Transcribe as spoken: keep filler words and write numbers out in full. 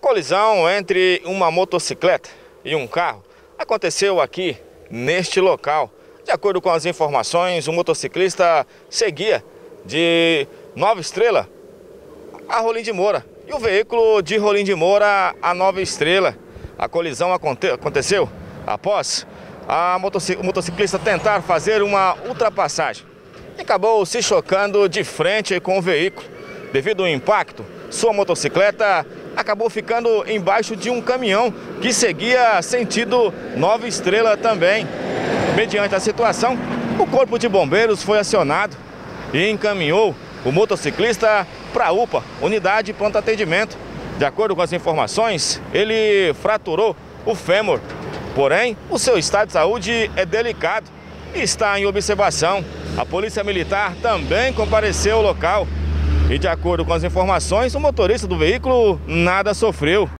colisão entre uma motocicleta e um carro aconteceu aqui neste local. De acordo com as informações, o motociclista seguia de Nova Estrela a Rolim de Moura e o veículo de Rolim de Moura a Nova Estrela. A colisão aconte aconteceu após a motoci o motociclista tentar fazer uma ultrapassagem e acabou se chocando de frente com o veículo. Devido ao impacto, sua motocicleta acabou ficando embaixo de um caminhão que seguia sentido Nova Estrela também. Mediante a situação, o Corpo de Bombeiros foi acionado e encaminhou o motociclista para a U P A, Unidade de Pronto Atendimento. De acordo com as informações, ele fraturou o fêmur, porém o seu estado de saúde é delicado e está em observação. A Polícia Militar também compareceu ao local. E de acordo com as informações, o motorista do veículo nada sofreu.